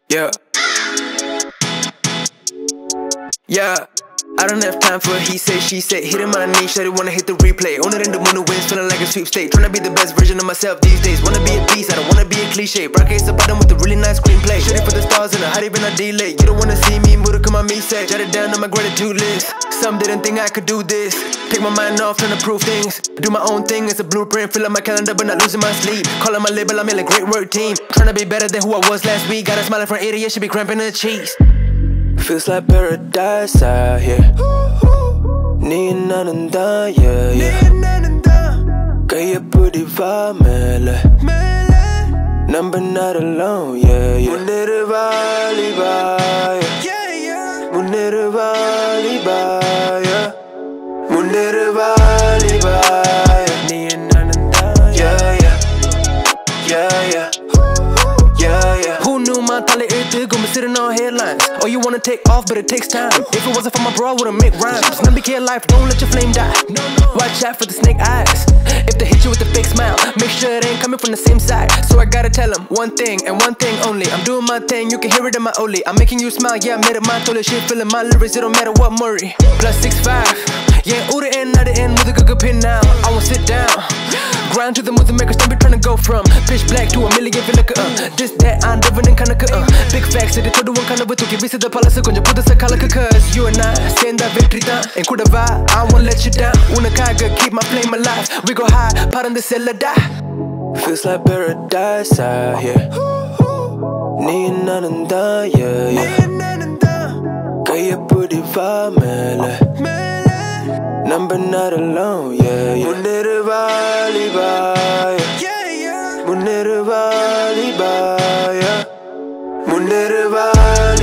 Yeah. Yeah. I don't have time for he say, she say. Hitting my knees, shawty wanna hit the replay. Own it in the moon wins, feeling like a sweepstake. Tryna be the best version of myself these days. Wanna be a beast, I don't wanna be a cliche. Broadcast the bottom with a really nice screenplay. Shooting for the stars and a hot even a delay. You don't wanna see me, move come on me, say. Jot it down on my gratitude list. Some didn't think I could do this. Take my mind off, trying to prove things. Do my own thing, it's a blueprint. Fill up my calendar, but not losing my sleep. Calling my label, I'm in a great work team. Tryna be better than who I was last week. Got a smile from idiot, should be cramping the cheese. Feels like paradise out here. Need nothing done, yeah, yeah. Kaya pudi family. Number not alone, yeah, yeah. Muneru Valiba, yeah. Muneru Valiba, yeah. Muneru Valiba, yeah. Need nothing done, yeah, yeah. Yeah, yeah. Yeah, yeah. Who knew my tali gonna be sitting on headlines? Oh, you wanna take off, but it takes time. If it wasn't for my bro, I wouldn't make rhymes. Never care life, don't let your flame die. Watch out for the snake eyes. If they hit you with a fake smile, make sure it ain't coming from the same side. So I gotta tell them one thing and one thing only. I'm doing my thing, you can hear it in my Oli. I'm making you smile, yeah, I made it my toilet shit. Feeling my lyrics, it don't matter what Murray. Plus 6'5", yeah, ooh the end, not the end, with a good pin now. I won't sit down. Grind to the movie makers, don't be trying to go from pitch black to a million, feel like this, that, I'm living in kind of big facts, it told one kind of with to give the policy, konja put the kalaka, cause you and I stand that victory down. And could have I won't let you down. Unakaga, keep my flame alive. We go high, part on the cellar die. Feels like paradise out here. Need nothing done, yeah, yeah. Kaya pudi family. Number not alone, yeah, yeah. Muneru Valiba, yeah. Muneru Valiba, yeah. Muneru Valiba.